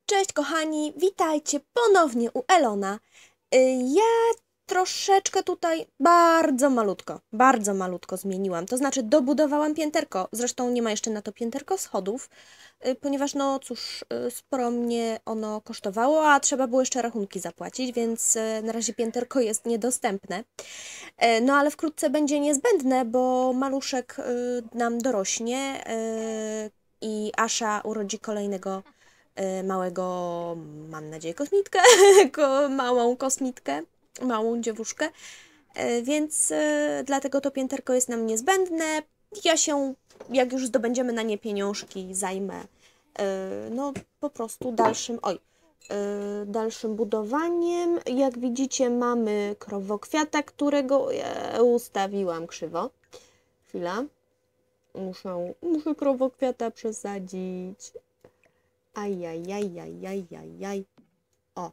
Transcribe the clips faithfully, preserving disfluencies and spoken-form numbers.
Cześć kochani, witajcie ponownie u Elona. Y, Ja troszeczkę tutaj bardzo malutko, bardzo malutko zmieniłam. To znaczy dobudowałam pięterko, zresztą nie ma jeszcze na to pięterko schodów, y, ponieważ no cóż, y, sporo mnie ono kosztowało, a trzeba było jeszcze rachunki zapłacić, więc y, na razie pięterko jest niedostępne. Y, No ale wkrótce będzie niezbędne, bo maluszek y, nam dorośnie y, i Asza urodzi kolejnego y, małego, mam nadzieję, kosmitkę, ko- małą kosmitkę, małą dziewuszkę, Y, więc y, dlatego to pięterko jest nam niezbędne. Ja się, jak już zdobędziemy na nie pieniążki, zajmę y, no po prostu dalszym, oj, y, dalszym budowaniem. Jak widzicie, mamy krowokwiata, którego ja ustawiłam krzywo. Chwila. Muszę, muszę krowokwiata przesadzić. Ajajajajajajaj. O.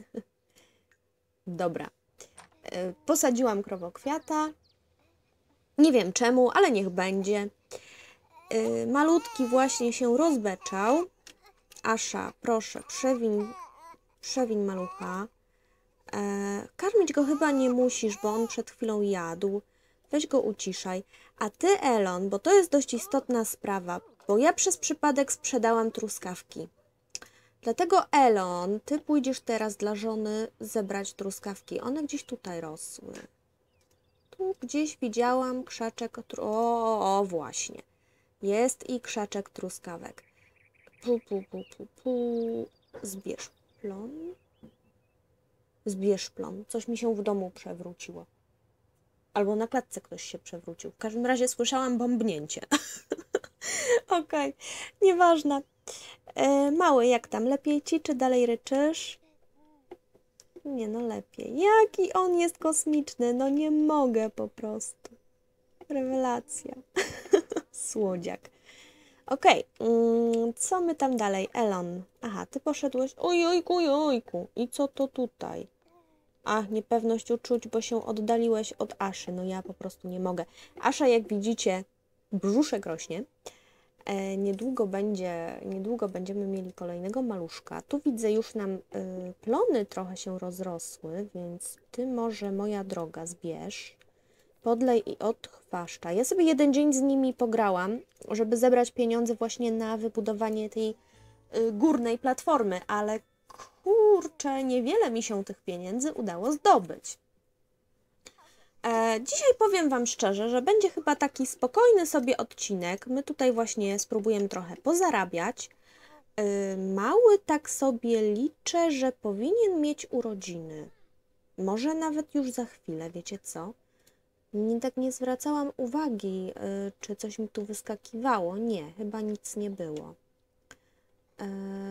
Dobra. Y, Posadziłam krowokwiata. Nie wiem czemu, ale niech będzie. Y, Malutki właśnie się rozbeczał. Asza, proszę, przewiń, przewiń malucha. E, karmić go chyba nie musisz, bo on przed chwilą jadł. Weź go uciszaj. A ty, Elon, bo to jest dość istotna sprawa, bo ja przez przypadek sprzedałam truskawki. Dlatego, Elon, ty pójdziesz teraz dla żony zebrać truskawki. One gdzieś tutaj rosły. Tu gdzieś widziałam krzaczek... O, o, o, właśnie. Jest i krzaczek truskawek. Pu, pu, pu, pu, pu. Zbierz plon. Zbierz plon. Coś mi się w domu przewróciło. Albo na klatce ktoś się przewrócił. W każdym razie słyszałam bombnięcie. Okej, okay. Nieważne. E, mały, jak tam? Lepiej ci, czy dalej ryczysz? Nie, no lepiej. Jaki on jest kosmiczny. No nie mogę po prostu. Rewelacja. Słodziak. Okej, okay. Co my tam dalej? Elon. Aha, ty poszedłeś... Ojojku, ojojku. I co to tutaj? Ach, niepewność uczuć, bo się oddaliłeś od Aszy. No ja po prostu nie mogę. Asza, jak widzicie, brzuszek rośnie. E, niedługo będzie, niedługo będziemy mieli kolejnego maluszka. Tu widzę, już nam y, plony trochę się rozrosły, więc ty może, moja droga, zbierz, podlej i odchwaszczaj. Ja sobie jeden dzień z nimi pograłam, żeby zebrać pieniądze właśnie na wybudowanie tej y, górnej platformy, ale kurczę, niewiele mi się tych pieniędzy udało zdobyć. E, dzisiaj powiem Wam szczerze, że będzie chyba taki spokojny sobie odcinek. My tutaj właśnie spróbujemy trochę pozarabiać. E, mały tak sobie liczę, że powinien mieć urodziny. Może nawet już za chwilę, wiecie co? Nie, tak nie zwracałam uwagi, e, czy coś mi tu wyskakiwało. Nie, chyba nic nie było. E,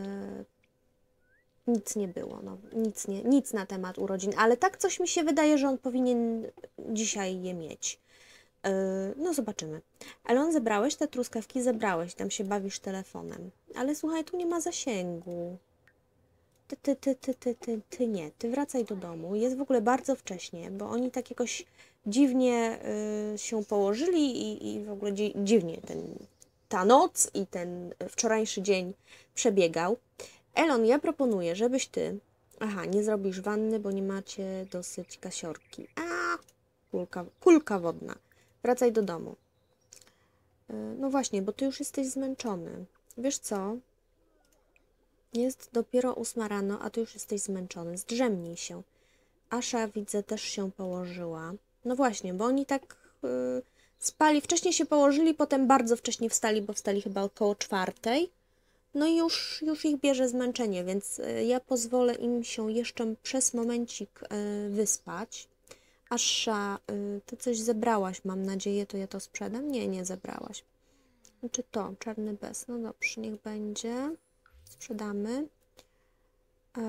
Nic nie było, no, nic, nie, nic na temat urodzin, ale tak coś mi się wydaje, że on powinien dzisiaj je mieć. Yy, no zobaczymy. Elon, zebrałeś te truskawki? Zebrałeś, tam się bawisz telefonem. Ale słuchaj, tu nie ma zasięgu. Ty, ty, ty, ty, ty, ty, ty nie, ty wracaj do domu. Jest w ogóle bardzo wcześnie, bo oni tak jakoś dziwnie yy, się położyli i, i w ogóle dzi dziwnie ten, ta noc i ten wczorajszy dzień przebiegał. Elon, ja proponuję, żebyś ty... Aha, nie zrobisz wanny, bo nie macie dosyć kasiorki. A, kulka, kulka wodna. Wracaj do domu. No właśnie, bo ty już jesteś zmęczony. Wiesz co? Jest dopiero ósma rano, a ty już jesteś zmęczony. Zdrzemnij się. Asza, widzę, też się położyła. No właśnie, bo oni tak yy, spali. Wcześniej się położyli, potem bardzo wcześnie wstali, bo wstali chyba około czwartej. No i już, już ich bierze zmęczenie, więc ja pozwolę im się jeszcze przez momencik wyspać. Asza, ty coś zebrałaś, mam nadzieję, to ja to sprzedam? Nie, nie zebrałaś. Znaczy to, czarny bez. No dobrze, niech będzie. Sprzedamy. Eee,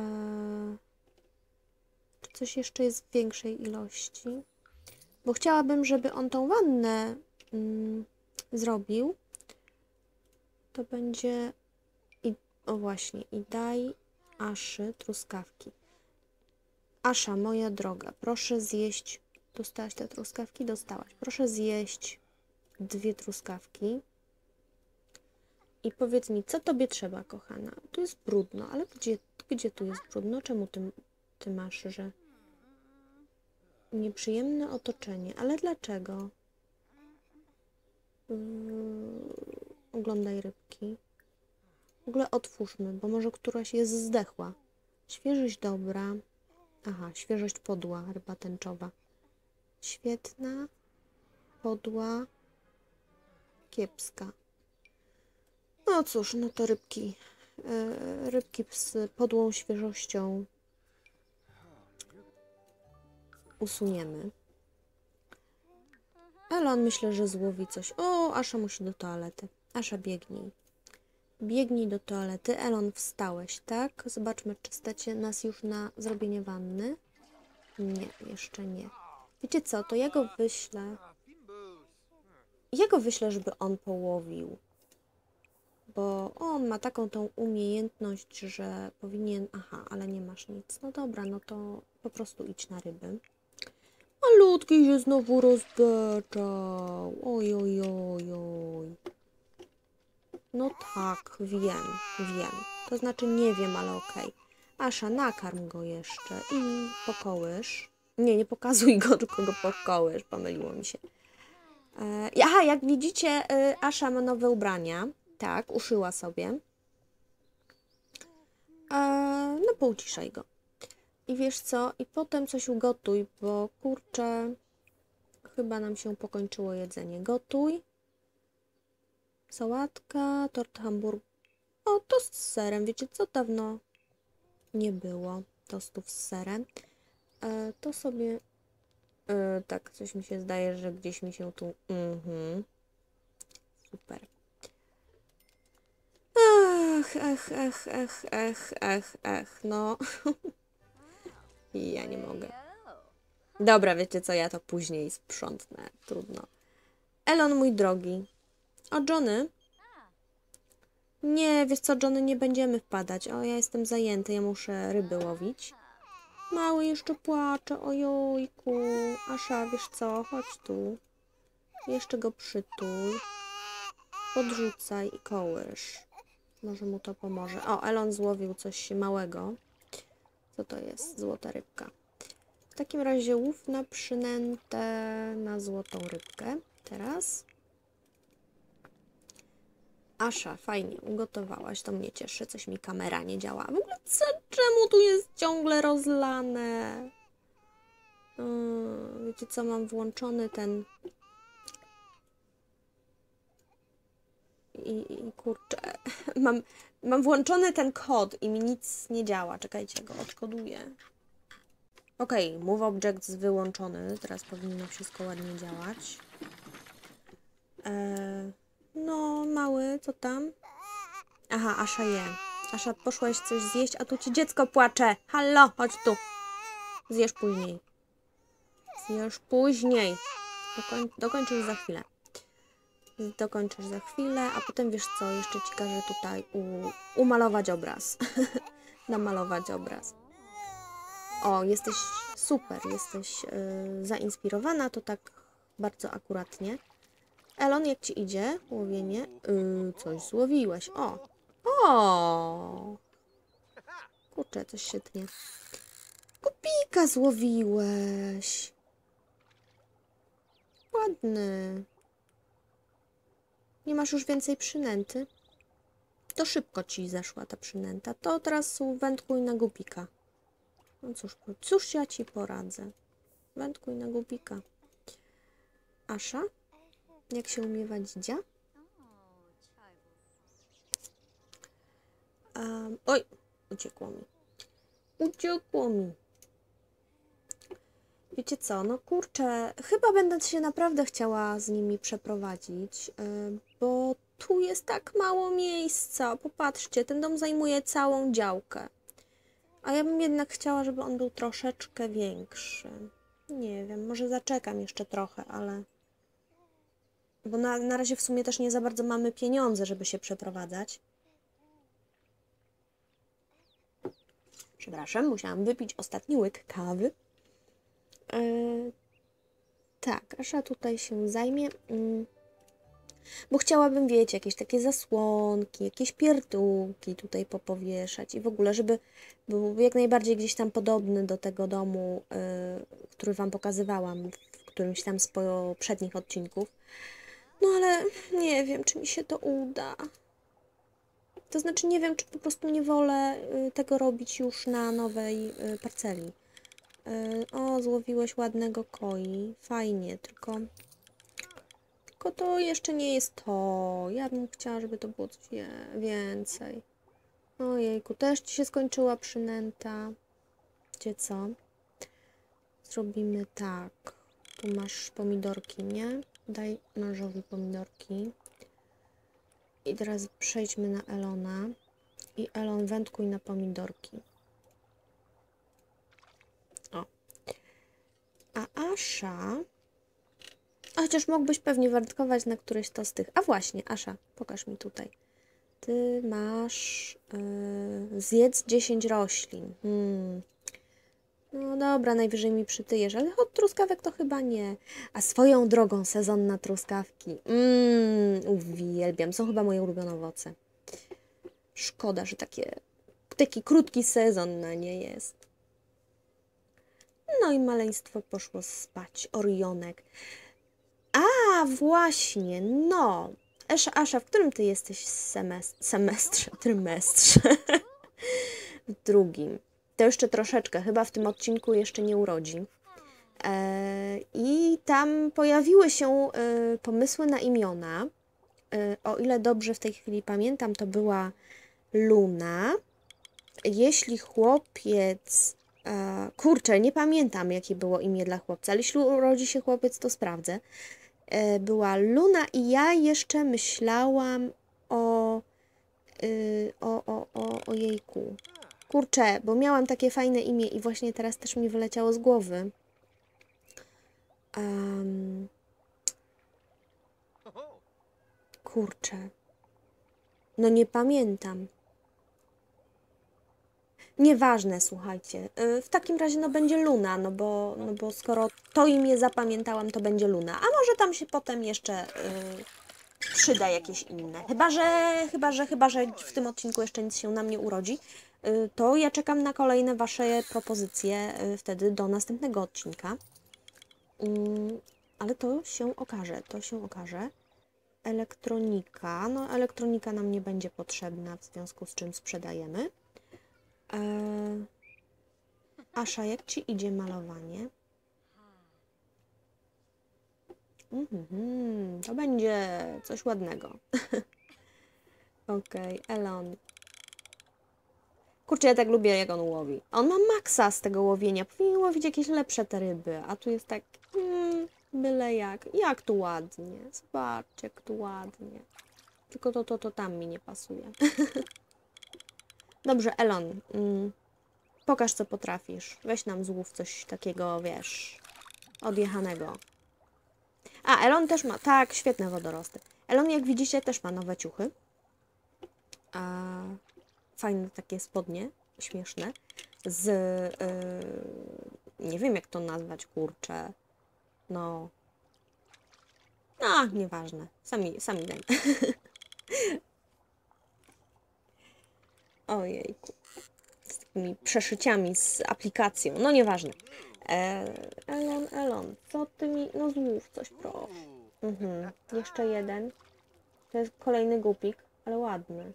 czy coś jeszcze jest w większej ilości? Bo chciałabym, żeby on tą wannę mm, zrobił. To będzie... O właśnie, i daj Aszy truskawki. Asza, moja droga, proszę zjeść... Dostałaś te truskawki? Dostałaś. Proszę zjeść dwie truskawki. I powiedz mi, co tobie trzeba, kochana? Tu jest brudno, ale gdzie, gdzie tu jest brudno? Czemu ty, ty masz, że nieprzyjemne otoczenie? Ale dlaczego? Yy, oglądaj rybki. W ogóle otwórzmy, bo może któraś jest zdechła. Świeżość dobra. Aha, świeżość podła, ryba tęczowa. Świetna. Podła. Kiepska. No cóż, no to rybki. Yy, rybki z podłą świeżością usuniemy. Ale on myślę, że złowi coś. O, Asza musi do toalety. Asza, biegnij. Biegnij do toalety. Elon, wstałeś, tak? Zobaczmy, czy stać nas już na zrobienie wanny. Nie, jeszcze nie. Wiecie co, to ja go wyślę. Ja go wyślę, żeby on połowił. Bo on ma taką tą umiejętność, że powinien... Aha, ale nie masz nic. No dobra, no to po prostu idź na ryby. Malutki się znowu rozbeczał. Oj, oj, oj, oj. No tak, wiem, wiem. To znaczy nie wiem, ale okej. Asza, nakarm go jeszcze i pokołysz. Nie, nie pokazuj go, tylko go pokołysz. Pomyliło mi się. E, aha, jak widzicie, e, Asza ma nowe ubrania. Tak, uszyła sobie. E, no, pouciszaj go. I wiesz co? I potem coś ugotuj, bo kurczę, chyba nam się pokończyło jedzenie. Gotuj. Sałatka, tort hamburg. O, tost z serem. Wiecie co? Dawno nie było tostów z serem. E, to sobie... E, tak, coś mi się zdaje, że gdzieś mi się tu... Mhm. Super. Ach, ach, ach, ach, ach, ach, ach, no. Ja nie mogę. Dobra, wiecie co, ja to później sprzątnę. Trudno. Elon, mój drogi. O, Johnny? Nie, wiesz co, Johnny, nie będziemy wpadać. O, ja jestem zajęty, ja muszę ryby łowić. Mały jeszcze płacze, ojojku. Asza, wiesz co, chodź tu. Jeszcze go przytul. Podrzucaj i kołysz. Może mu to pomoże. O, Elon złowił coś małego. Co to jest? Złota rybka. W takim razie łów na przynętę na złotą rybkę. Teraz. Asza, fajnie, ugotowałaś. To mnie cieszy. Coś mi kamera nie działa. W ogóle co, czemu tu jest ciągle rozlane? Yy, wiecie co, mam włączony ten... I, i kurczę, mam, mam włączony ten kod i mi nic nie działa. Czekajcie, go odkoduję. Ok, Move Objects wyłączony. Teraz powinno wszystko ładnie działać. Eee, no, mały, co tam? Aha, Asza je. Asza, poszłaś coś zjeść, a tu ci dziecko płacze. Hallo, chodź tu. Zjesz później. Zjesz później. Dokoń, dokończysz za chwilę. Dokończysz za chwilę, a potem wiesz co, jeszcze ci każę tutaj u, umalować obraz. Namalować obraz. O, jesteś super, jesteś yy, zainspirowana, to tak bardzo akuratnie. Elon, jak ci idzie łowienie? Yy, coś złowiłeś, o! O! Kurczę, coś się tnie. Kupika złowiłeś! Ładny. Nie masz już więcej przynęty? To szybko ci zeszła ta przynęta. To teraz wędkuj na gupika. No cóż, cóż ja ci poradzę. Wędkuj na gupika. Asza? Jak się umiewa dzidzia? Um, oj, uciekło mi. Uciekło mi. Wiecie co, no kurczę, chyba będę się naprawdę chciała z nimi przeprowadzić, yy, bo tu jest tak mało miejsca. Popatrzcie, ten dom zajmuje całą działkę. A ja bym jednak chciała, żeby on był troszeczkę większy. Nie wiem, może zaczekam jeszcze trochę, ale... Bo na, na razie w sumie też nie za bardzo mamy pieniądze, żeby się przeprowadzać. Przepraszam, musiałam wypić ostatni łyk kawy. Yy, tak, Asza tutaj się zajmie. Yy, Bo chciałabym, wiecie, jakieś takie zasłonki, jakieś pierdółki tutaj popowieszać i w ogóle, żeby był jak najbardziej gdzieś tam podobny do tego domu, yy, który Wam pokazywałam w którymś tam z poprzednich odcinków. No ale nie wiem, czy mi się to uda. To znaczy nie wiem, czy po prostu nie wolę y, tego robić już na nowej y, parceli. Y, o, złowiłeś ładnego koi. Fajnie, tylko... Tylko to jeszcze nie jest to. Ja bym chciała, żeby to było coś wie- więcej. Ojejku, też Ci się skończyła przynęta. Wiecie co? Zrobimy tak. Tu masz pomidorki, nie? Daj mężowi pomidorki. I teraz przejdźmy na Elona. I Elon, wędkuj na pomidorki. O. A Asza... A chociaż mógłbyś pewnie wędkować na któreś to z tych. A właśnie, Asza, pokaż mi tutaj. Ty masz... Yy, zjedz dziesięć roślin. Hmm. No dobra, najwyżej mi przytyjesz, ale od truskawek to chyba nie. A swoją drogą sezon na truskawki. Mmm, uwielbiam. Są chyba moje ulubione owoce. Szkoda, że takie, taki krótki sezon na nie jest. No i maleństwo poszło spać. Orionek. A, właśnie, no. Asza, Asza, w którym ty jesteś semest semestrze, trymestrze? W drugim. To jeszcze troszeczkę, chyba w tym odcinku jeszcze nie urodzi. E, I tam pojawiły się e, pomysły na imiona. E, o ile dobrze w tej chwili pamiętam, to była Luna. Jeśli chłopiec... E, kurczę, nie pamiętam, jakie było imię dla chłopca, ale jeśli urodzi się chłopiec, to sprawdzę. E, była Luna i ja jeszcze myślałam o... Y, o, o, o, o jejku. Kurczę, bo miałam takie fajne imię i właśnie teraz też mi wyleciało z głowy. Um, kurczę. No nie pamiętam. Nieważne, słuchajcie. Y, w takim razie no będzie Luna, no bo, no bo skoro to imię zapamiętałam, to będzie Luna. A może tam się potem jeszcze y, przyda jakieś inne. Chyba, że, chyba, że, chyba, że w tym odcinku jeszcze nic się nam nie urodzi. Y, to ja czekam na kolejne Wasze propozycje y, wtedy do następnego odcinka. Mm, ale to się okaże, to się okaże. Elektronika. No, elektronika nam nie będzie potrzebna, w związku z czym sprzedajemy. Eee, Asza, jak Ci idzie malowanie? Mhm, to będzie coś ładnego. Okej, okay, Elon. Kurczę, ja tak lubię, jak on łowi. On ma maksa z tego łowienia. Powinien łowić jakieś lepsze te ryby. A tu jest tak... Hmm, byle jak. Jak tu ładnie. Zobaczcie, jak tu ładnie. Tylko to, to, to tam mi nie pasuje. Dobrze, Elon. Mm, pokaż, co potrafisz. Weź nam złów coś takiego, wiesz, odjechanego. A, Elon też ma... Tak, świetne wodorosty. Elon, jak widzicie, też ma nowe ciuchy. A, fajne takie spodnie. Śmieszne. Z... Yy, nie wiem, jak to nazwać, kurczę. No... A, nieważne. Sami, sami dajmy. Ojejku. Z takimi przeszyciami, z aplikacją. No nieważne. E, Elon, Elon, co ty mi... No złów coś, proszę. Mhm. Jeszcze jeden. To jest kolejny głupik, ale ładny.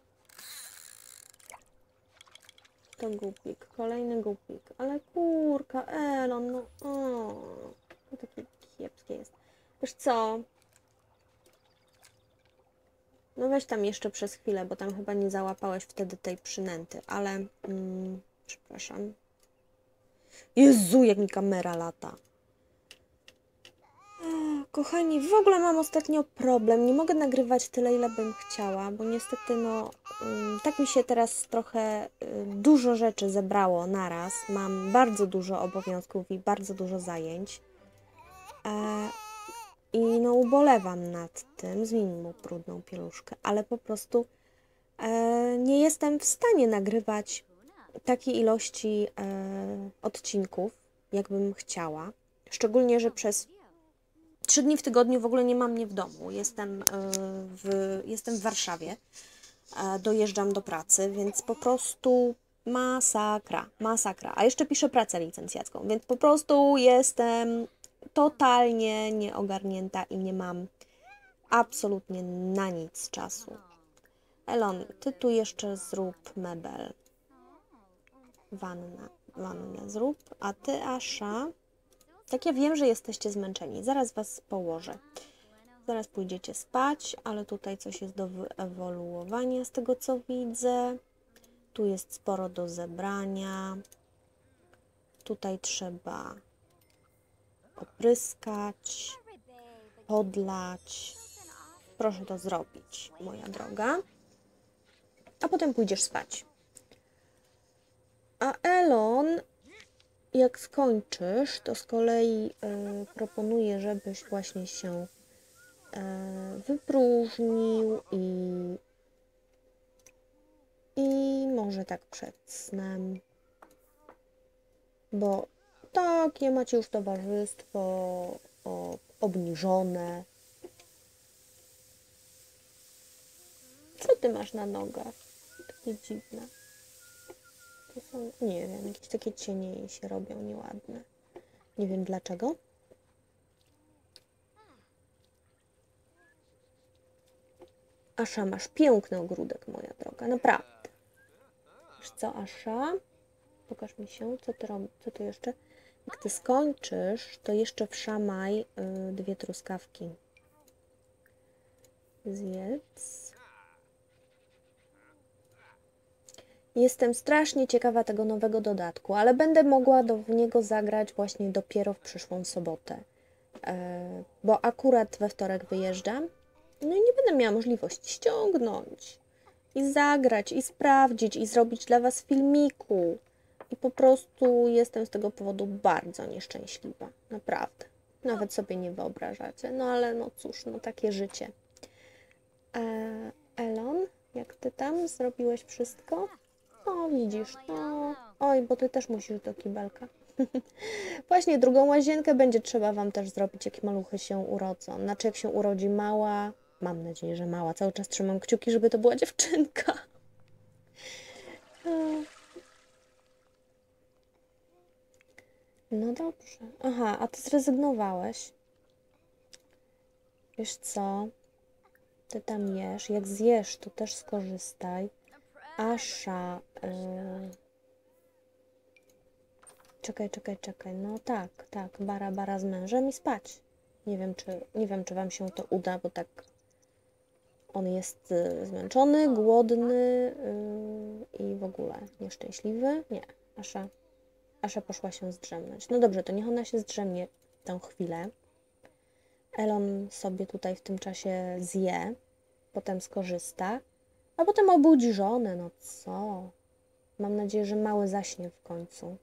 To głupik. Kolejny głupik. Ale kurka, Elon, no... O, to takie kiepskie jest. Wiesz co? No weź tam jeszcze przez chwilę, bo tam chyba nie załapałeś wtedy tej przynęty, ale... Mm, przepraszam. Jezu, jak mi kamera lata. O, kochani, w ogóle mam ostatnio problem. Nie mogę nagrywać tyle, ile bym chciała, bo niestety, no... Um, tak mi się teraz trochę um, dużo rzeczy zebrało naraz. Mam bardzo dużo obowiązków i bardzo dużo zajęć. E, I no ubolewam nad tym, zmień mu brudną pieluszkę, ale po prostu e, nie jestem w stanie nagrywać takiej ilości e, odcinków, jakbym chciała. Szczególnie, że przez Trzy dni w tygodniu w ogóle nie mam mnie w domu. Jestem, y, w, jestem w Warszawie. E, dojeżdżam do pracy, więc po prostu masakra, masakra. A jeszcze piszę pracę licencjacką, więc po prostu jestem totalnie nieogarnięta i nie mam absolutnie na nic czasu. Elon, ty tu jeszcze zrób mebel. Wanna, wannę zrób, a ty, Asza, tak ja wiem, że jesteście zmęczeni. Zaraz was położę. Zaraz pójdziecie spać, ale tutaj coś jest do wyewoluowania z tego, co widzę. Tu jest sporo do zebrania. Tutaj trzeba opryskać, podlać. Proszę to zrobić, moja droga. A potem pójdziesz spać. A Elon, jak skończysz, to z kolei y, proponuję, żebyś właśnie się y, wypróżnił i, i może tak przed snem, bo takie macie już towarzystwo o, obniżone. Co ty masz na nogach? Takie dziwne. To są, nie wiem, jakieś takie cienie się robią nieładne. Nie wiem dlaczego. Asza, masz piękny ogródek, moja droga, naprawdę. Wiesz co, Asza? Pokaż mi się, co ty robisz, co tu jeszcze? Jak ty skończysz, to jeszcze wszamaj y, dwie truskawki. Zjedz. Jestem strasznie ciekawa tego nowego dodatku, ale będę mogła do, w niego zagrać właśnie dopiero w przyszłą sobotę. E, bo akurat we wtorek wyjeżdżam, no i nie będę miała możliwości ściągnąć i zagrać, i sprawdzić, i zrobić dla was filmiku. I po prostu jestem z tego powodu bardzo nieszczęśliwa. Naprawdę. Nawet sobie nie wyobrażacie. No ale no cóż, no takie życie. E, Elon, jak ty tam zrobiłeś wszystko? No widzisz, no. Oj, bo ty też musisz do kibelka. Właśnie drugą łazienkę będzie trzeba wam też zrobić, jak maluchy się urodzą. Znaczy jak się urodzi mała, mam nadzieję, że mała. Cały czas trzymam kciuki, żeby to była dziewczynka. No dobrze. Aha, a ty zrezygnowałeś. Wiesz co? Ty tam jesz. Jak zjesz, to też skorzystaj. Asza... Yy... Czekaj, czekaj, czekaj. No tak, tak. Bara, bara z mężem i spać. Nie wiem, czy, nie wiem, czy wam się to uda, bo tak... On jest y, zmęczony, głodny yy, i w ogóle nieszczęśliwy. Nie, Asza... Asza poszła się zdrzemnąć. No dobrze, to niech ona się zdrzemnie tę chwilę. Elon sobie tutaj w tym czasie zje, potem skorzysta, a potem obudzi żonę. No co? Mam nadzieję, że mały zaśnie w końcu.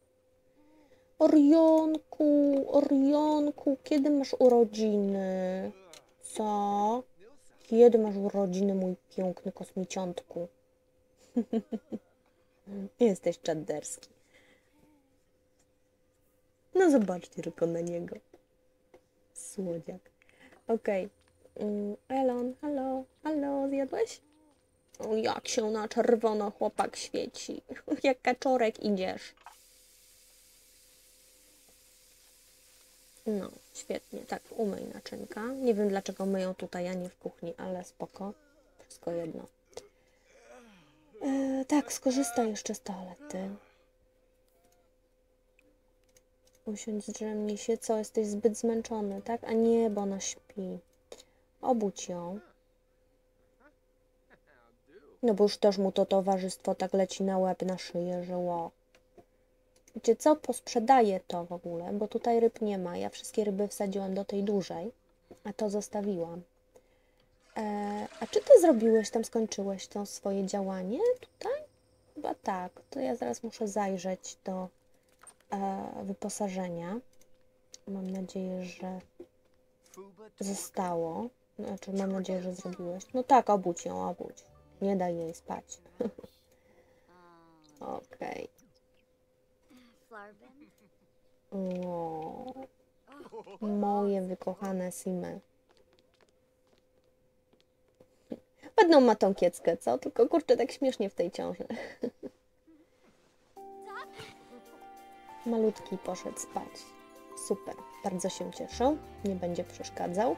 Orionku, Orionku, kiedy masz urodziny? Co? Kiedy masz urodziny, mój piękny kosmiciątku? Jesteś czaderski. No zobaczcie tylko na niego. Słodziak. Okej. Okay. Elon, halo, halo, zjadłeś? O, jak się na czerwono chłopak świeci. Jak kaczorek idziesz. No, świetnie. Tak, umyj naczynka. Nie wiem, dlaczego myją tutaj, a nie w kuchni, ale spoko. Wszystko jedno. E, tak, skorzystaj jeszcze z toalety. Usiądź, drzemnij się. Co, jesteś zbyt zmęczony, tak? A nie, bo ona śpi. Obudź ją. No bo już też mu to towarzystwo tak leci na łeb, na szyję, że ło. Wiecie co? Posprzedaję to w ogóle, bo tutaj ryb nie ma. Ja wszystkie ryby wsadziłam do tej dużej, a to zostawiłam. E, a czy ty zrobiłeś, tam skończyłeś to swoje działanie tutaj? Chyba tak. To ja zaraz muszę zajrzeć do e, wyposażenia. Mam nadzieję, że zostało. Znaczy, mam nadzieję, że zrobiłeś. No tak, obudź ją, obudź. Nie daj jej spać. Okej. Okay. O, Moje wykochane Simy. Ładną ma tą kieckę, co? Tylko kurczę, tak śmiesznie w tej ciąży. Malutki poszedł spać. Super, bardzo się cieszę. Nie będzie przeszkadzał.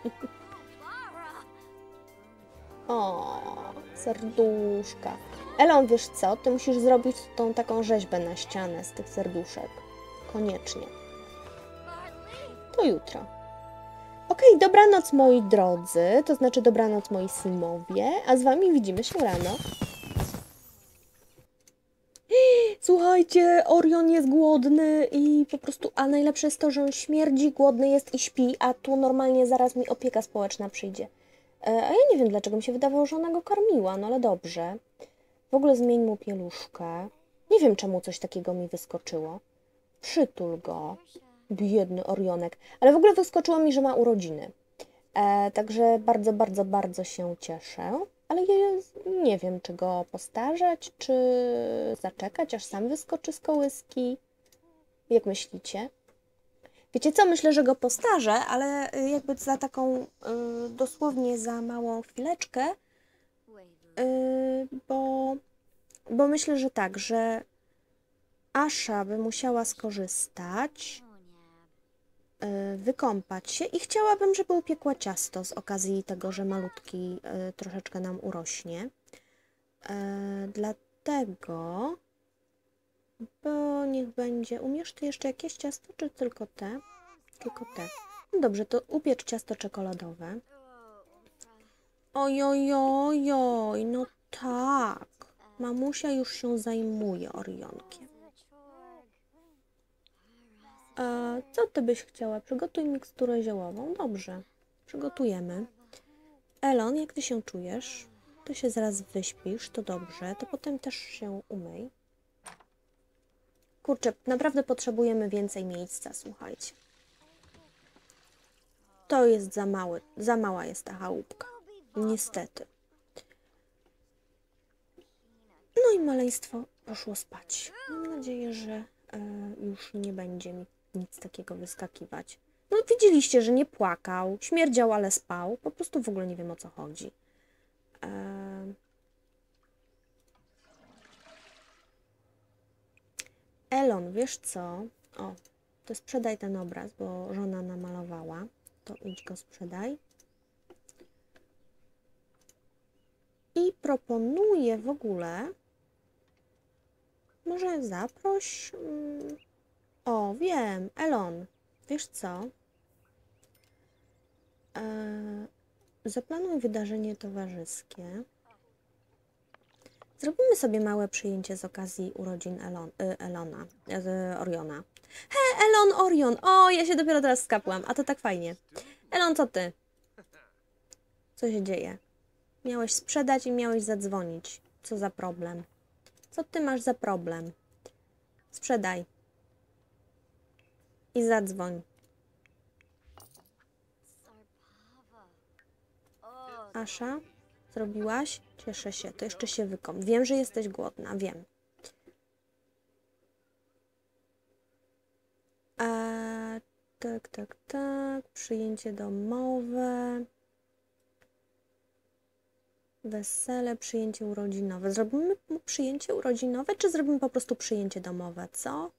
O, serduszka. Elon, wiesz co? Ty musisz zrobić tą taką rzeźbę na ścianę z tych serduszek. Koniecznie. To jutro. Okej, okay, dobranoc moi drodzy, to znaczy dobranoc moi Simowie, a z wami widzimy się rano. Słuchajcie, Orion jest głodny i po prostu, a najlepsze jest to, że on śmierdzi, głodny jest i śpi, a tu normalnie zaraz mi opieka społeczna przyjdzie. A ja nie wiem dlaczego, mi się wydawało, że ona go karmiła, no ale dobrze. W ogóle zmień mu pieluszkę. Nie wiem czemu coś takiego mi wyskoczyło. Przytul go. Biedny Orionek. Ale w ogóle wyskoczyło mi, że ma urodziny. E, także bardzo, bardzo, bardzo się cieszę. Ale ja nie wiem, czy go postarzać, czy zaczekać, aż sam wyskoczy z kołyski. Jak myślicie? Wiecie co? Myślę, że go postarzę, ale jakby za taką y, dosłownie za małą chwileczkę, y, bo, bo myślę, że tak, że Asha by musiała skorzystać, y, wykąpać się i chciałabym, żeby upiekła ciasto z okazji tego, że malutki y, troszeczkę nam urośnie. Y, dlatego, bo niech będzie, umiesz ty jeszcze jakieś ciasto, czy tylko te? Tylko te. No dobrze, to upiecz ciasto czekoladowe. Ojojojoj, no tak. Mamusia już się zajmuje Orionkiem. A co ty byś chciała? Przygotuj miksturę ziołową. Dobrze, przygotujemy. Elon, jak ty się czujesz? Ty się zaraz wyśpisz, to dobrze. To potem też się umyj. Kurczę, naprawdę potrzebujemy więcej miejsca, słuchajcie. To jest za mały, za mała jest ta chałupka. Niestety. No i maleństwo poszło spać. Mam nadzieję, że e, już nie będzie mi nic takiego wyskakiwać. No widzieliście, że nie płakał, śmierdział, ale spał. Po prostu w ogóle nie wiem, o co chodzi. E... Elon, wiesz co? O, to sprzedaj ten obraz, bo żona namalowała. To idź go sprzedaj. I proponuję w ogóle, może zaproś, o wiem, Elon, wiesz co, eee, zaplanuj wydarzenie towarzyskie. Zrobimy sobie małe przyjęcie z okazji urodzin Elon, y, Elona, y, Oriona. He, Elon, Orion, o, ja się dopiero teraz skapłam, a to tak fajnie. Elon, co ty? Co się dzieje? Miałeś sprzedać i miałeś zadzwonić. Co za problem? Co ty masz za problem? Sprzedaj. I zadzwoń. Asha, zrobiłaś? Cieszę się. To jeszcze się wykąp. Wiem, że jesteś głodna. Wiem. A, tak, tak, tak. Przyjęcie domowe. Wesele, przyjęcie urodzinowe. Zrobimy przyjęcie urodzinowe, czy zrobimy po prostu przyjęcie domowe, co?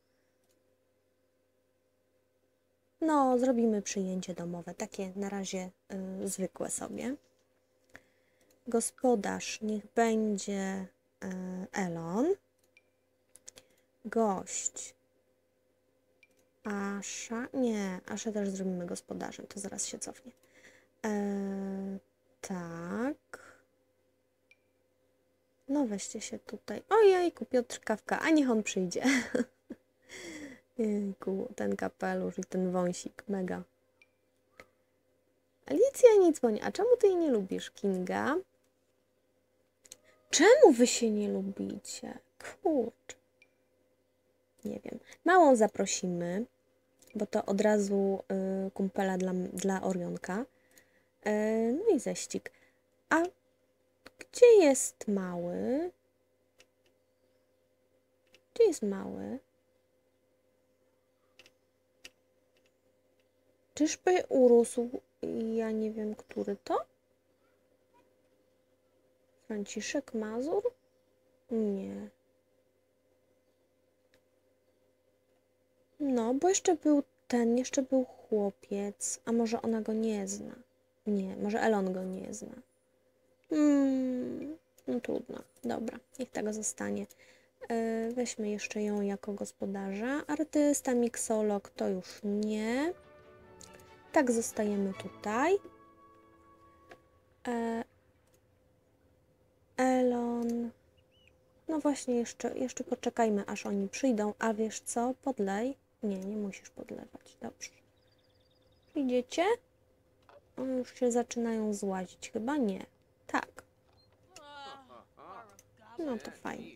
No, zrobimy przyjęcie domowe, takie na razie y, zwykłe sobie. Gospodarz niech będzie y, Elon. Gość. Asha. Nie, Asha też zrobimy gospodarzem, to zaraz się cofnie. E, tak. No weźcie się tutaj. Ojejku, Piotr Kawka, a niech on przyjdzie. Jejku, ten kapelusz i ten wąsik, mega. Alicja nie dzwoni. A czemu ty jej nie lubisz, Kinga? Czemu wy się nie lubicie? Kurczę. Nie wiem. Małą zaprosimy, bo to od razu y, kumpela dla, dla Orionka. Y, no i ześcig. A gdzie jest mały? Gdzie jest mały? Czyżby urósł, ja nie wiem, który to? Franciszek Mazur? Nie. No, bo jeszcze był ten, jeszcze był chłopiec, a może ona go nie zna? Nie, może Elon go nie zna. Hmm, no trudno. Dobra, niech tego zostanie. Yy, weźmy jeszcze ją jako gospodarza. Artysta, miksolog to już nie. Tak, zostajemy tutaj. E, Elon. No właśnie, jeszcze, jeszcze poczekajmy, aż oni przyjdą. A wiesz co? Podlej. Nie, nie musisz podlewać. Dobrze. Idziecie? One już się zaczynają złazić. Chyba nie. Tak. No to fajnie.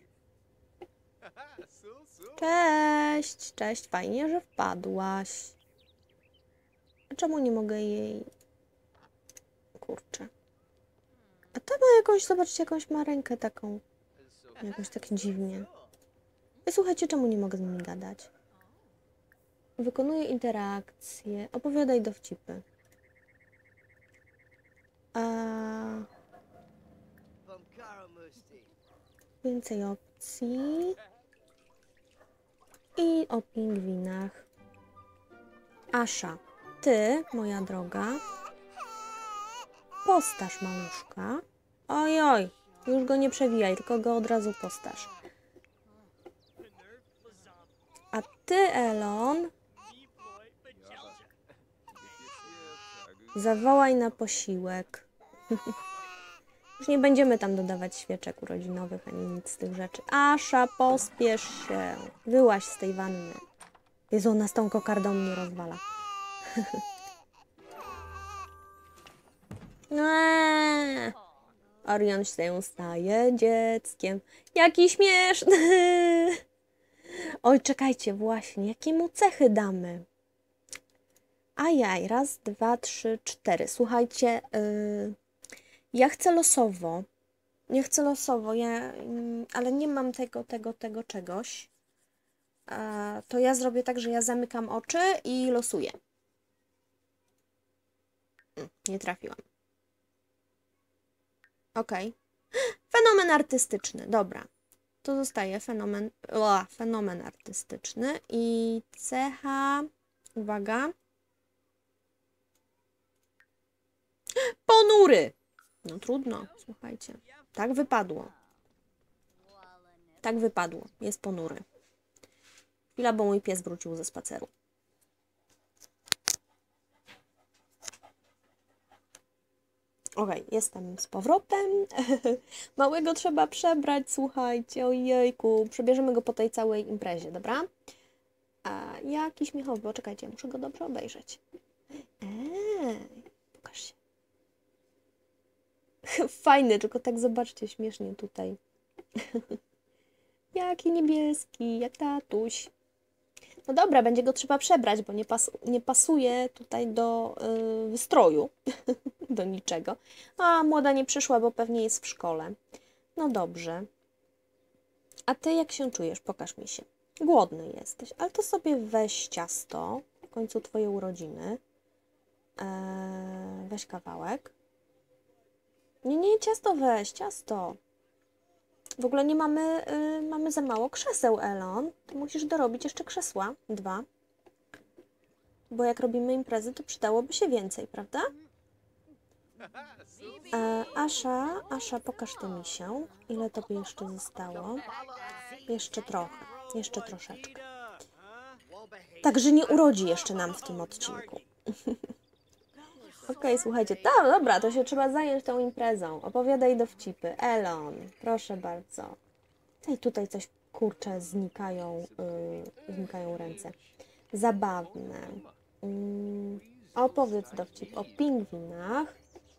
Cześć, cześć. Fajnie, że wpadłaś. A czemu nie mogę jej... Kurczę. A ta ma jakąś, zobaczcie, jakąś ma rękę taką. Jakoś tak dziwnie. I słuchajcie, czemu nie mogę z nimi gadać? Wykonuję interakcje. Opowiadaj dowcipy. A... Więcej opcji. I o pingwinach. Asza, ty, moja droga, postaż maluszka. Oj, oj, już go nie przewijaj, tylko go od razu postaż. A ty, Elon, zawołaj na posiłek. Już nie będziemy tam dodawać świeczek urodzinowych, ani nic z tych rzeczy. Asza, pospiesz się. Wyłaź z tej wanny. Jezu, ona z tą kokardą mnie rozwala. Eee. Orion się staje dzieckiem. Jaki śmieszny. Oj, czekajcie, właśnie. Jakie mu cechy damy? Ajaj, raz, dwa, trzy, cztery. Słuchajcie, yy, ja chcę losowo. Ja chcę losowo, ja, yy, ale nie mam tego, tego, tego czegoś. Yy, to ja zrobię tak, że ja zamykam oczy i losuję. Yy, nie trafiłam. Okej. Okay. Fenomen artystyczny, dobra. To zostaje fenomen, o, fenomen artystyczny i cecha, uwaga, ponury. No trudno, słuchajcie. Tak wypadło. Tak wypadło. Jest ponury. Chwila, bo mój pies wrócił ze spaceru. Okej, okay, jestem z powrotem. Małego trzeba przebrać, słuchajcie, ojejku. Przebierzemy go po tej całej imprezie, dobra? A jaki śmiechowy, poczekajcie, muszę go dobrze obejrzeć. Eee, pokaż się. Fajny, tylko tak zobaczcie, śmiesznie tutaj. Jaki niebieski, jak tatuś. No dobra, będzie go trzeba przebrać, bo nie, pas nie pasuje tutaj do yy, wystroju, do niczego. A młoda nie przyszła, bo pewnie jest w szkole. No dobrze. A ty jak się czujesz? Pokaż mi się. Głodny jesteś, ale to sobie weź ciasto, w końcu twoje urodziny. Eee, weź kawałek. Nie, nie, ciasto weź, ciasto. W ogóle nie mamy, y, mamy za mało krzeseł, Elon. Ty musisz dorobić jeszcze krzesła. Dwa. Bo jak robimy imprezy, to przydałoby się więcej, prawda? E, Asza, Asza, pokaż tę misię. Ile tobie jeszcze zostało? Jeszcze trochę. Jeszcze troszeczkę. Także nie urodzi jeszcze nam w tym odcinku. Okej, okay, słuchajcie, tam, dobra, to się trzeba zająć tą imprezą. Opowiadaj dowcipy. Elon, proszę bardzo. I tutaj coś, kurczę, znikają, yy, znikają ręce. Zabawne. Yy, opowiedz dowcip o pingwinach.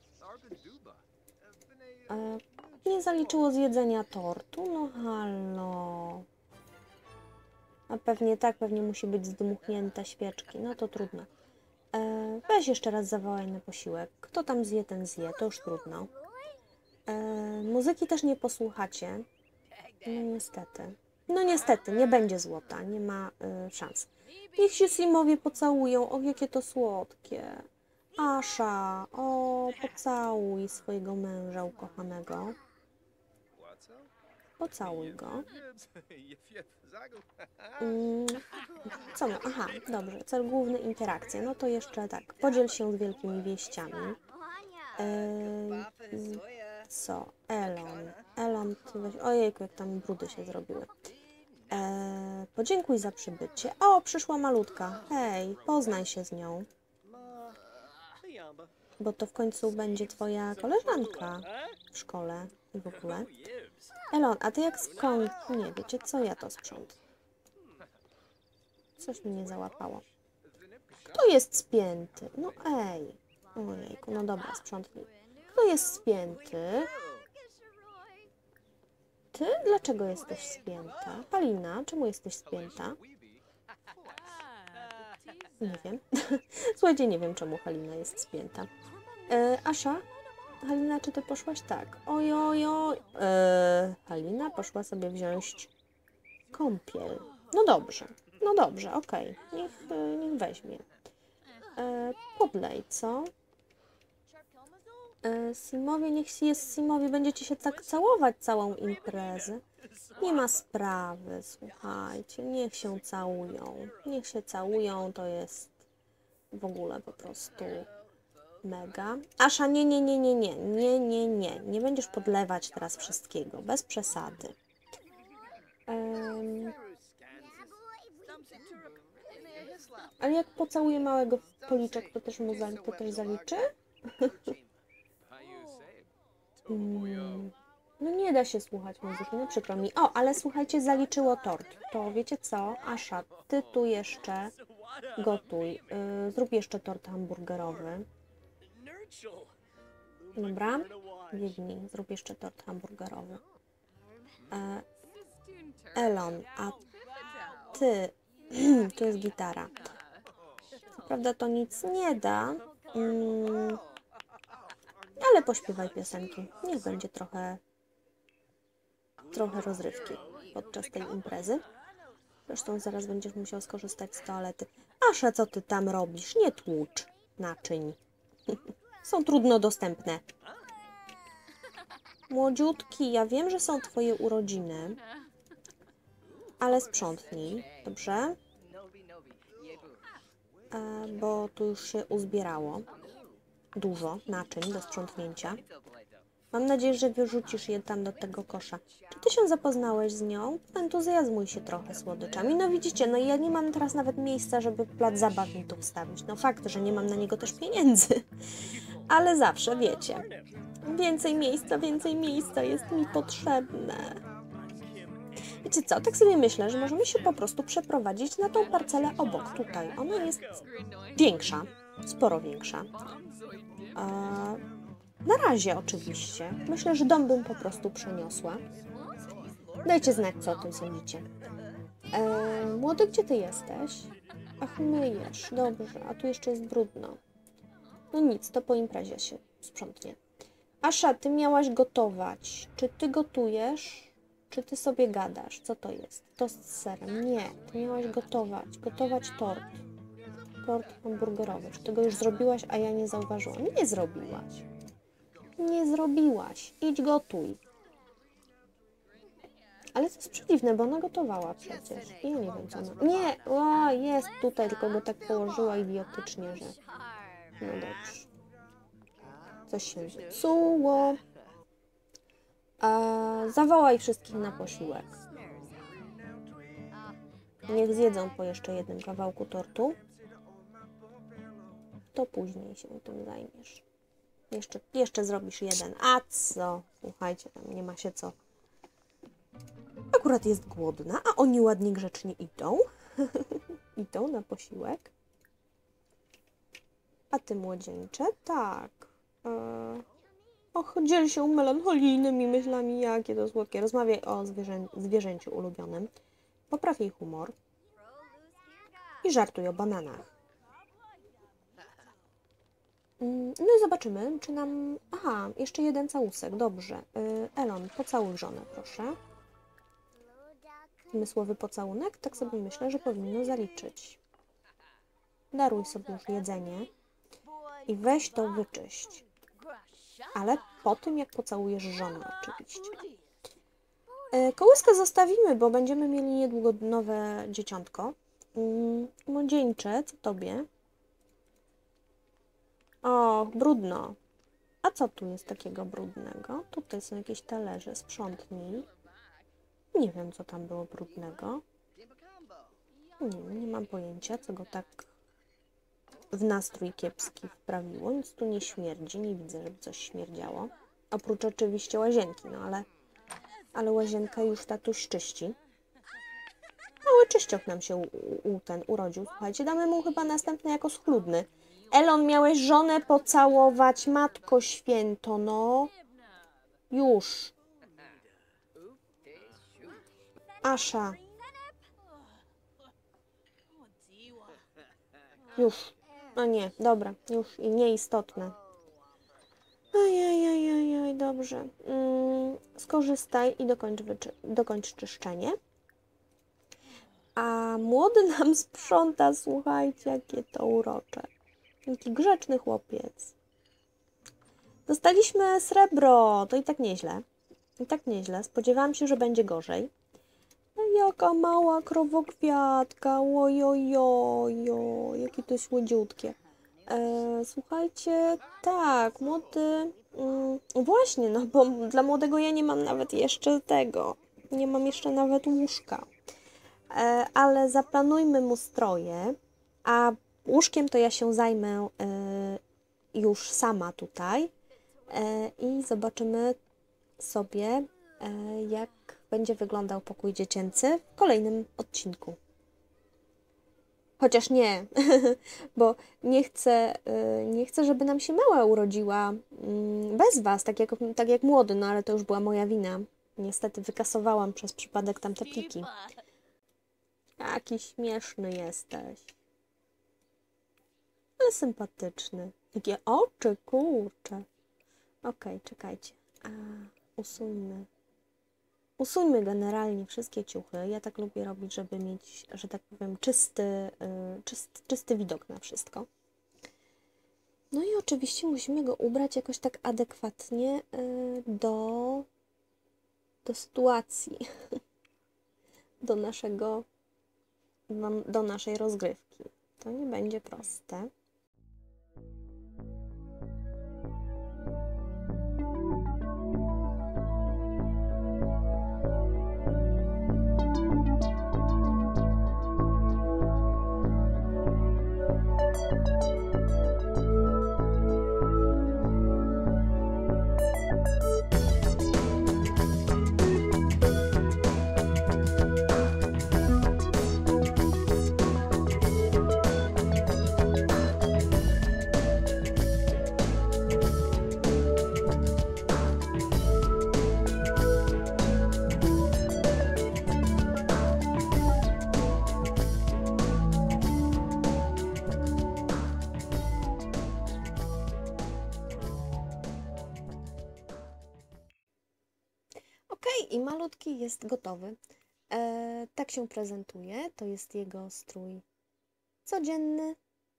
Yy, nie zaliczyło zjedzenia tortu? No halo. A pewnie tak, pewnie musi być zdmuchnięte świeczki. No to trudno. E, weź jeszcze raz zawołaj na posiłek. Kto tam zje, ten zje. To już trudno. E, muzyki też nie posłuchacie. No niestety. No niestety, nie będzie złota, nie ma y, szans. Niech się Simowie pocałują, o jakie to słodkie. Asza, o, pocałuj swojego męża ukochanego. Pocałuj go. Mm, co no? Aha, dobrze. Cel główny, interakcja. No to jeszcze tak. Podziel się z wielkimi wieściami. Eee, co? Elon. Elon, ty weź... Ojejku, jak tam brudy się zrobiły. Eee, podziękuj za przybycie. O, przyszła malutka. Hej, poznaj się z nią. Bo to w końcu będzie twoja koleżanka w szkole i w ogóle. Elon, a ty jak skąd? Nie, wiecie co? Ja to sprzątam. Coś mi nie załapało. Kto jest spięty? No ej. Ojejku, no dobra, sprzątnij. Kto jest spięty? Ty? Dlaczego jesteś spięta? Halina, czemu jesteś spięta? Nie wiem. Słuchajcie, nie wiem, czemu Halina jest spięta. E, Asza? Halina, czy ty poszłaś? Tak. Oj, oj, oj. E, Halina poszła sobie wziąć kąpiel. No dobrze. No dobrze, okej. Okay. Niech, niech weźmie. E, podlej, co? E, Simowie, niech jest Simowie, będziecie się tak całować całą imprezę. Nie ma sprawy, słuchajcie, niech się całują. Niech się całują, to jest w ogóle po prostu mega. Asza, nie, nie, nie, nie, nie, nie, nie, nie. Nie będziesz podlewać teraz wszystkiego, bez przesady. Um, ale jak pocałuję małego w policzek, to też mu to też zaliczy? Hmm. No nie da się słuchać muzyki, no przykro mi. O, ale słuchajcie, zaliczyło tort. To wiecie co? Asza, ty tu jeszcze gotuj. Yy, zrób jeszcze tort hamburgerowy. Dobra? Biegnij, zrób jeszcze tort hamburgerowy. E, Elon, a ty... tu jest gitara. Co prawda to nic nie da, mm, ale pośpiewaj piosenki. Niech będzie trochę, trochę rozrywki podczas tej imprezy. Zresztą zaraz będziesz musiał skorzystać z toalety. Asza, co ty tam robisz? Nie tłucz naczyń. Są trudno dostępne. Młodziutki, ja wiem, że są twoje urodziny, ale sprzątnij, dobrze? E, bo tu już się uzbierało dużo naczyń do sprzątnięcia. Mam nadzieję, że wyrzucisz je tam do tego kosza. Czy ty się zapoznałeś z nią? Entuzjazmuj się trochę słodyczami. No widzicie, no ja nie mam teraz nawet miejsca, żeby plac zabaw mi tu wstawić. No fakt, że nie mam na niego też pieniędzy. Ale zawsze, wiecie, więcej miejsca, więcej miejsca jest mi potrzebne. Wiecie co, tak sobie myślę, że możemy się po prostu przeprowadzić na tą parcelę obok, tutaj. Ona jest większa, sporo większa. Eee, na razie oczywiście. Myślę, że dom bym po prostu przeniosła. Dajcie znać, co o tym sądzicie. Eee, młody, gdzie ty jesteś? Ach, myjesz, dobrze, a tu jeszcze jest brudno. No nic, to po imprezie się sprzątnie. Asza, ty miałaś gotować. Czy ty gotujesz? Czy ty sobie gadasz? Co to jest? Tost z serem? Nie, ty miałaś gotować. Gotować tort. Tort hamburgerowy. Czy ty go już zrobiłaś, a ja nie zauważyłam? Nie zrobiłaś. Nie zrobiłaś. Idź gotuj. Ale to jest przedziwne, bo ona gotowała przecież. I ja nie wiem, co ona... Nie! O, jest tutaj, tylko go tak położyła idiotycznie, że... No dobrze. Coś się zepsuło. A, zawołaj wszystkich na posiłek. Niech zjedzą po jeszcze jednym kawałku tortu. To później się tym zajmiesz. Jeszcze, jeszcze zrobisz jeden. A co? Słuchajcie, tam nie ma się co. Akurat jest głodna, a oni ładnie grzecznie idą. Idą na posiłek. A ty, młodzieńcze? Tak. Eee... Och, dziel się melancholijnymi myślami, jakie to słodkie. Rozmawiaj o zwierzę... zwierzęciu ulubionym. Popraw jej humor. I żartuj o bananach. No i zobaczymy, czy nam... Aha, jeszcze jeden całusek, dobrze. Elon, pocałuj żonę, proszę. zmysłowy pocałunek, tak sobie myślę, że powinno zaliczyć. Daruj sobie już jedzenie i weź to wyczyść. Ale po tym, jak pocałujesz żonę oczywiście. Kołyskę zostawimy, bo będziemy mieli niedługo nowe dzieciątko. Młodzieńcze, co tobie? O, brudno. A co tu jest takiego brudnego? Tutaj są jakieś talerze, sprzątnij. Nie wiem, co tam było brudnego. Nie, nie mam pojęcia, co go tak w nastrój kiepski wprawiło. Nic tu nie śmierdzi, nie widzę, żeby coś śmierdziało. Oprócz oczywiście łazienki, no ale, ale łazienka już tatuś czyści. Mały czyściok nam się u, u, ten urodził. Słuchajcie, damy mu chyba następny jako schludny. Elon, miałeś żonę pocałować, matko święto, no. Już. Asza. Już. No nie, dobra, już i nieistotne. Ajajajajaj, dobrze. Mm, skorzystaj i dokończ, dokończ czyszczenie. A młody nam sprząta, słuchajcie, jakie to urocze. Jaki grzeczny chłopiec. Dostaliśmy srebro, to i tak nieźle. I tak nieźle. Spodziewałam się, że będzie gorzej. Jaka mała krowokwiatka, ojojojo, jakie to słodziutkie. E, słuchajcie, tak, młody, mm, właśnie, no bo dla młodego ja nie mam nawet jeszcze tego, nie mam jeszcze nawet łóżka. E, ale zaplanujmy mu stroje, a łóżkiem to ja się zajmę e, już sama tutaj e, i zobaczymy sobie, e, jak będzie wyglądał pokój dziecięcy w kolejnym odcinku. Chociaż nie, bo nie chcę, nie chcę, żeby nam się mała urodziła bez Was, tak jak, tak jak młody, no ale to już była moja wina. Niestety wykasowałam przez przypadek tamte pliki. Jaki śmieszny jesteś. Ale sympatyczny. Jakie oczy, kurczę. Okej, czekajcie. A, usuńmy. Usuńmy generalnie wszystkie ciuchy. Ja tak lubię robić, żeby mieć, że tak powiem, czysty, yy, czysty, czysty widok na wszystko. No i oczywiście musimy go ubrać jakoś tak adekwatnie yy, do, do sytuacji, do naszego, do, do naszej rozgrywki. To nie będzie proste. I malutki jest gotowy. E, tak się prezentuje. To jest jego strój codzienny.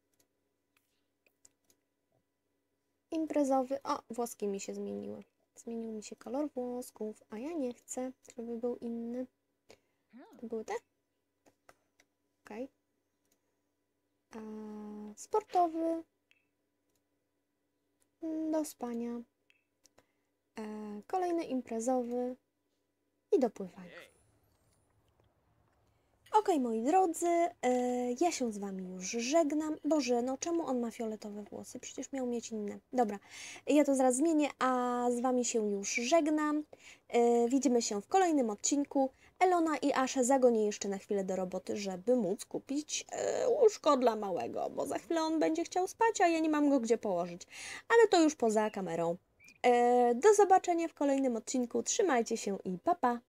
Imprezowy. O, włoski mi się zmieniły. Zmienił mi się kolor włosków, a ja nie chcę, żeby był inny. To były te? Tak. Okej. Okay. Sportowy. Do spania. E, kolejny imprezowy. I do pływania. Ok, moi drodzy, yy, ja się z Wami już żegnam. Boże, no czemu on ma fioletowe włosy? Przecież miał mieć inne. Dobra, ja to zaraz zmienię, a z Wami się już żegnam. Yy, widzimy się w kolejnym odcinku. Elona i Aszę zagonię jeszcze na chwilę do roboty, żeby móc kupić yy, łóżko dla małego, bo za chwilę on będzie chciał spać, a ja nie mam go gdzie położyć. Ale to już poza kamerą. Do zobaczenia w kolejnym odcinku. Trzymajcie się i pa pa!